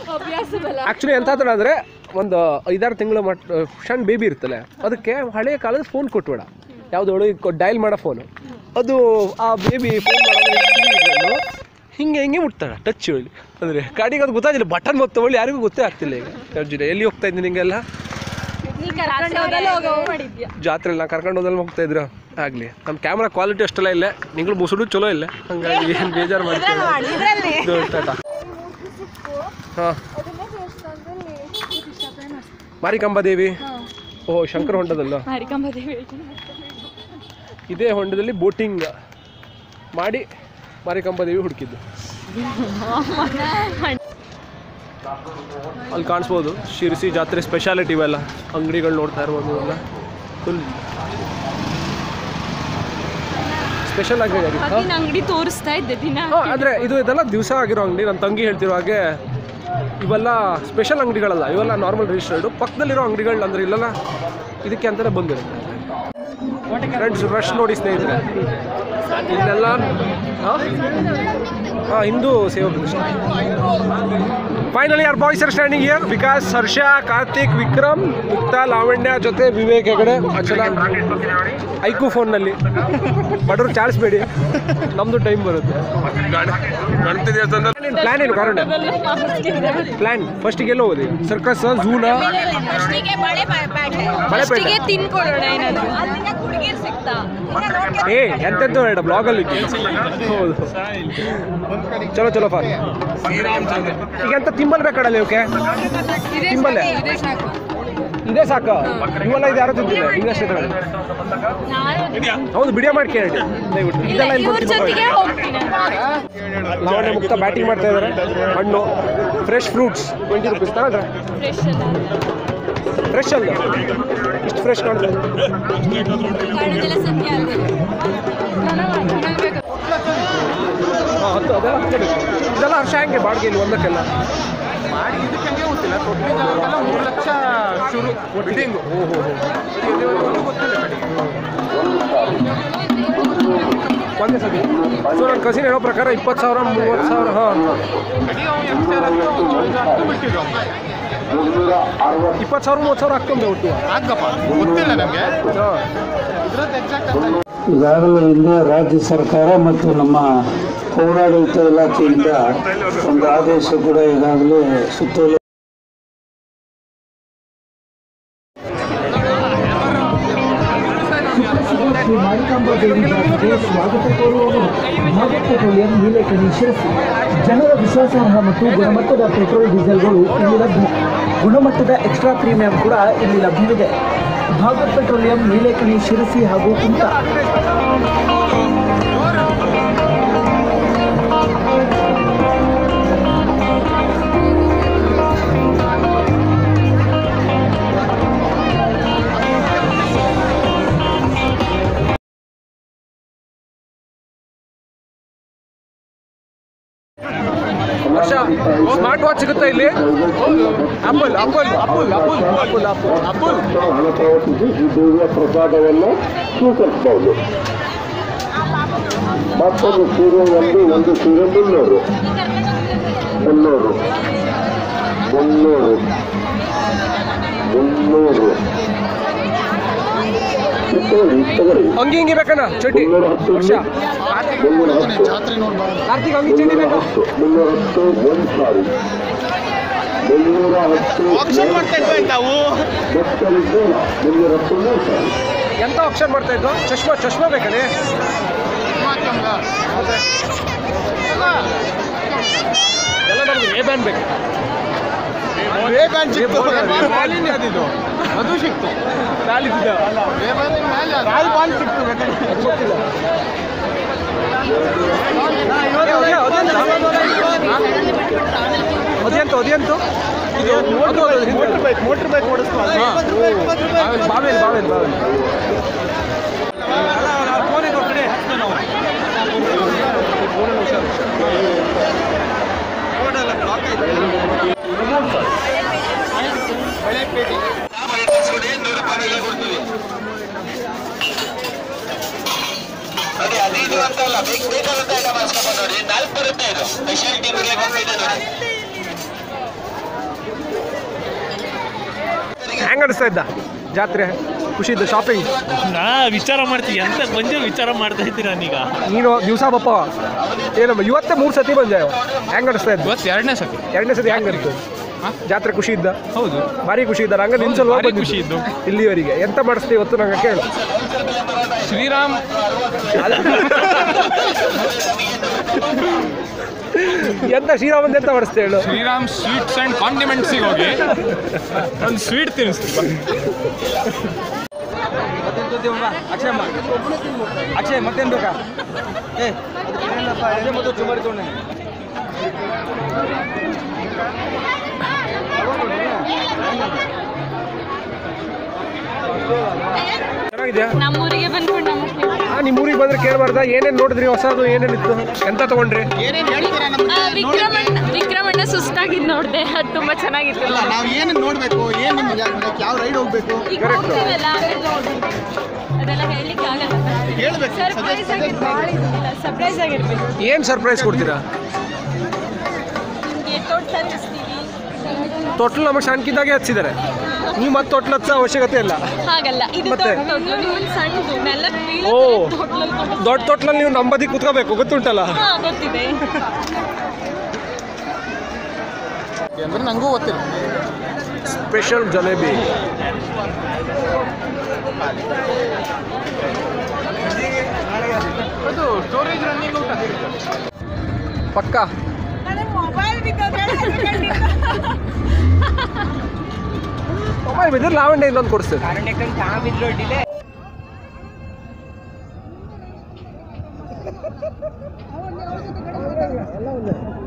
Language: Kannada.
ಆ್ಯಕ್ಚುಲಿ ಎಂತ ಅಂದರೆ ಒಂದು 5-6 ತಿಂಗಳು ಸಣ್ಣ ಬೇಬಿ ಇರ್ತಲ್ಲ, ಅದಕ್ಕೆ ಹಳೆಯ ಕಾಲದ ಫೋನ್ ಕೊಟ್ಬೇಡ, ಯಾವುದು ಡಯಲ್ ಮಾಡೋ ಫೋನು. ಅದು ಆ ಬೇಬಿ ಫೋನ್ ಮಾಡೋದು ಹಿಂಗೆ ಮುಟ್ತಾಳೆ ಟಚ್ ಹೇಳಿ ಅಂದರೆ ಗಾಡಿಗೆ ಅದು ಗೊತ್ತಾಗಿಲ್ಲ, ಬಟನ್ ಮತ್ತೆ ತಗೊಳ್ಳಿ ಯಾರಿಗೂ ಗೊತ್ತೇ ಆಗ್ತಿಲ್ಲ. ಈಗ ಅರ್ಜುನ ಎಲ್ಲಿ ಹೋಗ್ತಾ ಇದ್ದೀನಿ ನಿಂಗೆಲ್ಲ ಜಾತ್ರೆ ಎಲ್ಲ ಕರ್ಕೊಂಡು ಹೋದಲ್ಲಿ ಹೋಗ್ತಾ ಇದ್ರು. ಆಗಲಿ ನಮ್ಮ ಕ್ಯಾಮ್ರಾ ಕ್ವಾಲಿಟಿ ಅಷ್ಟೆಲ್ಲ ಇಲ್ಲ, ನಿಂಗಳು ಮುಸುಡು ಚಲೋ ಇಲ್ಲ, ಹಂಗಾಗಿ ಏನು ಬೇಜಾರು ಮಾಡ್ತೀವಿ. ಟಾಟಾ. ಹಾಂ, ಮಾರಿಕಾಂಬಾ ದೇವಿ. ಓಹ್, ಶಂಕರ ಹೊಂಡದಲ್ಲ, ಇದೇ ಹೊಂಡದಲ್ಲಿ ಬೋಟಿಂಗ್ ಮಾಡಿ ಮಾರಿಕಾಂಬಾ ದೇವಿ ಹುಡುಕಿದ್ದು. ಅಲ್ಲಿ ಕಾಣಿಸ್ಬೋದು ಶಿರಸಿ ಜಾತ್ರೆ ಸ್ಪೆಷಾಲಿಟಿ ಇವೆಲ್ಲ ಅಂಗಡಿಗಳು ನೋಡ್ತಾ ಇರ್ಬೋದು. ಇವೆಲ್ಲ ಫುಲ್ ಸ್ಪೆಷಲ್ ಆಗಿ ಅಂಗಡಿ ತೋರಿಸ್ತಾ ಇದ್ದೆ ದಿನ. ಆದರೆ ಇದೆಲ್ಲ ದಿವಸ ಆಗಿರೋ ಅಂಗಡಿ. ನನ್ನ ತಂಗಿ ಹೇಳ್ತಿರೋ ಹಾಗೆ ಇವೆಲ್ಲ ಸ್ಪೆಷಲ್ ಅಂಗಡಿಗಳಲ್ಲ, ಇವೆಲ್ಲ ನಾರ್ಮಲ್ ರಿಜಿಸ್ಟರ್ಡು. ಪಕ್ಕದಲ್ಲಿರೋ ಅಂಗಡಿಗಳು ಅಂದರೆ ಇಲ್ಲೆಲ್ಲ ಇದಕ್ಕೆ ಅಂತಲೇ ಬಂದಿರುತ್ತೆ. ಫ್ರೆಂಡ್ಸ್, ರಶ್ ನೋಡಿ ಸ್ನೇಹಿತರೆ, ಇಲ್ಲೆಲ್ಲ Hindu Seva Pratishthana. Finally our boys are standing here because Harsha, Karthik, Vikram, Mukta, Lavanya ಜೊತೆ ವಿವೇಕ್ ಹೆಗಡೆ ಅಚಲ ಐಕು ಫೋನ್ನಲ್ಲಿ. ಬಡವರು ಚಾಳಿಸ್ಬೇಡಿ, ನಮ್ಮದು ಟೈಮ್ ಬರುತ್ತೆ. ಗಣಪತಿ ದೇವಸ್ಥಾನ ಪ್ಲ್ಯಾನ್ ಏನು ಕಾರಣ? ಪ್ಲ್ಯಾನ್ ಫಸ್ಟಿಗೆಲ್ಲ ಹೋಗೋದು ಸರ್ಕಸ್, ಝೂನ, ಬಳೆಪೇಟೆ. ಎಂತೆಂತ ಬೇಡ ಬ್ಲಾಗಲ್ಲಿ. ಹೌದು, ಚಲೋ ಫಾರ್. ಈಗ ಎಂತ ತಿಂಬಲ್ ಬೇಕಾಡಲ್ಲ ಇವಕ್ಕೆ? ತಿಂಬಲ್ಲೇ ಇದೇ ಸಾಕು. ಇವೆಲ್ಲ ಇದು ಯಾರು ತಿಂತಿಲ್ಲ, ಹಿಂಗಷ್ಟೇ ತಗೊಳ್ಳಿ. ಹೌದು, ವಿಡಿಯೋ ಮಾಡಿ ಕೇಳಿ ದಯವಿಟ್ಟು. ಇದೆಲ್ಲ ಲಾವಣ್ಯ ಮುಕ್ತ ಬ್ಯಾಟಿಂಗ್ ಮಾಡ್ತಾ ಇದ್ದಾರೆ. ಹಣ್ಣು, ಫ್ರೆಶ್ ಫ್ರೂಟ್ಸ್ 20 ರೂಪೀಸ್ ತಗೊಂಡ್ರೆ ಫ್ರೆಶ್ ಅಲ್ಲ, ಇಷ್ಟು ಫ್ರೆಶ್ ಕಾಣಿದ್ರೆ. ಹಾಂ, 10 ಅದೆಲ್ಲ ಹತ್ತಬೇಕು. ಇದೆಲ್ಲ ಹರ್ಷ ಹೆಂಗೆ ಬಾಡಿಗೆ ಇಲ್ಲಿ ಒಂದಕ್ಕೆಲ್ಲ ಮಾಡಿ ಇದಕ್ಕೆ ಗೊತ್ತಿಲ್ಲ. 3 ಲಕ್ಷ ಶುರು ಬಿಲ್ಡಿಂಗು. ಒಂದೇ ಸತಿ. ಸೊ ನನ್ನ ಕಸಿನ್ ಹೇಳೋ ಪ್ರಕಾರ 20,000 30,000. ಹಾಂ, 20,000 30,000 ಆಗ್ತದೆ ಒಟ್ಟು. ಆಗಪ್ಪ, ಗೊತ್ತಿಲ್ಲ ನಮಗೆ. ಈಗಾಗಲೇ ಹಿಂದೆ ರಾಜ್ಯ ಸರ್ಕಾರ ಮತ್ತು ನಮ್ಮ ಪೌರಾಡಳಿತ ಇಲಾಖೆಯಿಂದ ಒಂದು ಆದೇಶ ಕೂಡ ಈಗಾಗಲೇ ಸುತ್ತೋಲೆ ಮಾರಿಕಾಂಬಾ ದೇವಿ ಜಾತ್ರೆಗೆ ಸ್ವಾಗತ ಕೋರುವವರು ಭಾರತ್ ಪೆಟ್ರೋಲಿಯಂ ನೀಲೇಕಣಿ ಶಿರಸಿ. ಜನರ ವಿಶ್ವಾಸಾರ್ಹ ಮತ್ತು ಗುಣಮಟ್ಟದ ಪೆಟ್ರೋಲ್ ಡೀಸೆಲ್ಗಳು ಇಲ್ಲಿ ಲಭ್ಯ. ಗುಣಮಟ್ಟದ ಎಕ್ಸ್ಟ್ರಾ ಪ್ರೀಮಿಯಂ ಕೂಡ ಇಲ್ಲಿ ಲಭ್ಯವಿದೆ. ಭಾರತ್ ಪೆಟ್ರೋಲಿಯಂ ನೀಲೇಕಣಿ ಶಿರಸಿ ಹಾಗೂ ಕುಂಟ. ಸ್ಮಾರ್ಟ್ ವಾಚ್ ಸಿಗುತ್ತಾ ಇಲ್ಲಿ? ಅಪಲ್ ಪ್ರಸಾದವನ್ನು ಸ್ವೀಕರಿಸಬಹುದು. ಮತ್ತೊಂದು ಸೀರೆ ಒಂದು ಸೀರೆ 300 ಅಂಗಿ ಹಿಂಗಿ ಬೇಕಣ್ಣ ಚಡ್ಡಿ? ಕಾರ್ತಿಕ್ ಅಂಗಿ ಚಡ್ಡಿ ಬೇಕಾ? ಎಂತ ಆಪ್ಷನ್ ಮಾಡ್ತಾ ಇದ್ದು? ಚಶ್ಮಾ ಬೇಕಣೆ? ಎಲ್ಲ ನಮ್ಗೆ ಎ ಬ್ಯಾಂಡ್ ಬೇಕು. ಅದು ಸಿಕ್ತು. ಅದೇಂತು ಇದು ಮೋಟರ್ ಬೈಕ್ ಓಡಿಸ್ತಾ ಬಾವೇಲ್ ಫೋನಿಗೆ ಕಡೆ ನೋಡಿ 15 ಅಂತ ಅಲ್ಲ, ಬೇಕಾದಂತ ಐಟಮ್ ಹಾಕ್ಸ್ಕೊಂಡು ನೋಡಿ. 4 ಬರುತ್ತೆ ಇದು ಸ್ಪೆಷಾಲಿಟಿ ಬಗ್ಗೆ ಬಂದಿದೆ ನೋಡಿ. ಹೆಂಗೆ ಅನಿಸ್ತಾ ಇದ್ದ ಜಾತ್ರೆ? ಖುಷಿ ಇದ್ದ? ಶಾಪಿಂಗ್ ನಾ ವಿಚಾರ ಮಾಡ್ತೀವಿ ಅಂತ ಬಂದು ವಿಚಾರ ಮಾಡ್ತಾ ಇದ್ದೀರ ನೀಗ. ನೀನು ದಿವಸ ಬಪ್ಪ ಏನಮ್ಮ ಇವತ್ತೇ 3 ಸತಿ ಬಂದೆ. ಹೆಂಗೆ ಅನಿಸ್ತಾ ಇದ್ದ? ಇವತ್ತು ಎರಡನೇ ಸತಿ. ಎರಡನೇ ಸತಿ ಹೆಂಗೆ ಅನಿಸ್ತು? ಜಾತ್ರೆ ಖುಷಿ ಇದ್ದ? ಹೌದು, ಭಾರಿ ಖುಷಿ ಇದ್ದಾರೆ. ಹಂಗೆ ನಿನ್ನ ಸಲುವಾಗಿ ಭಾರಿ ಖುಷಿ ಇದ್ದು. ಇಲ್ಲಿವರೆಗೆ ಎಂತ ಮಾಡಿಸ್ತೀವಿ ಇವತ್ತು ನಂಗೆ ಕೇಳು. ಶ್ರೀರಾಮ್ ಎಂತ ಶ್ರೀರಾಮಂದ ಎಂತ ಮಾಡಿಸ್ತೇ ಹೇಳು? ಶ್ರೀರಾಮ್ ಸ್ವೀಟ್ಸ್ ಆ್ಯಂಡ್ ಕಾಂಡಿಮೆಂಟ್ಸಿಗೆ ಹೋಗಿ ಒಂದು ಸ್ವೀಟ್ ತಿನ್ನಿಸ್ತೀವಿ. ಅಕ್ಷಯ್ ಮತ್ತೇನು ಬೇಕಾ? ಚೆನ್ನಾಗಿದ್ಯಾ? ನಮ್ಮೂರಿಗೆ ಬಂದ್ಕೊಂಡು ನಿಮ್ಮ ಊರಿಗೆ ಬಂದ್ರೆ ಕೇಳಬಾರ್ದ? ಏನೇನು ನೋಡಿದ್ರಿ ಹೊಸದು? ಏನೇನಿತ್ತು? ಎಂತ ತಗೊಂಡ್ರಿ? ವಿಕ್ರಮಣ್ಣ ಸುಸ್ತಾಗಿದ್ದು ನೋಡಿದೆ. ಅದು ತುಂಬ ಚೆನ್ನಾಗಿತ್ತು. ನಾವು ಏನು ನೋಡಬೇಕು, ಏನು ನಿಮ್ಗೆ ಯಾವ ರೈಡ್ ಹೋಗ್ಬೇಕು ಈಗ ಹೋಗ್ತೀವಲ್ಲ ಅದೆಲ್ಲ ಹೇಳಲಿಕ್ಕೆ ಆಗಲ್ಲ. ಹೇಳ್ಬೇಕು. ಸರ್ಪ್ರೈಸ್ ಆಗಿರ್ಬೇಕು. ಏನು ಸರ್ಪ್ರೈಸ್ ಕೊಡ್ತೀರಾ? ನಿಮಗೆ ತೋಟ ತರಿಸ್ತೀವಿ. ತೊಟ್ಲು ನಮಗೆ ಸಣ್ಣಕ್ಕಿದ್ದಾಗೆ ಹಚ್ಚಿದ್ದಾರೆ. ನೀವು ಮತ್ತೆ ತೊಟ್ಲು ಹಚ್ಚೋ ಅವಶ್ಯಕತೆ ಇಲ್ಲ. ಹಾಗಲ್ಲ, ಇದು ಮತ್ತೆ? ಸಣ್ಣದು ನೆಲ ಓ, ದೊಡ್ಡ ತೊಟ್ಲಲ್ಲಿ ನೀವು ನಂಬದಿ ಕೂತ್ಕೋಬೇಕು, ಗೊತ್ತುಂಟಲ್ಲ? ಗೊತ್ತಿದೆ. ಅಂದ್ರೆ ನನಗೂ ಗೊತ್ತಿಲ್ಲ. ಸ್ಪೆಷಲ್ ಜಲೇಬಿ. ಅದು ಸ್ಟೋರೇಜ್ ರನ್ನಿಂಗ್ ಊಟ ಪಕ್ಕ ಮೊಬೈಲ್ ಬಿದ್ದರೆ ಲಾವಣ್ಯ ಇನ್ನೊಂದು ಕೊಡಿಸ್ತೇವೆ.